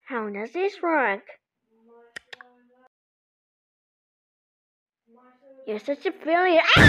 How does this work? You're such a failure.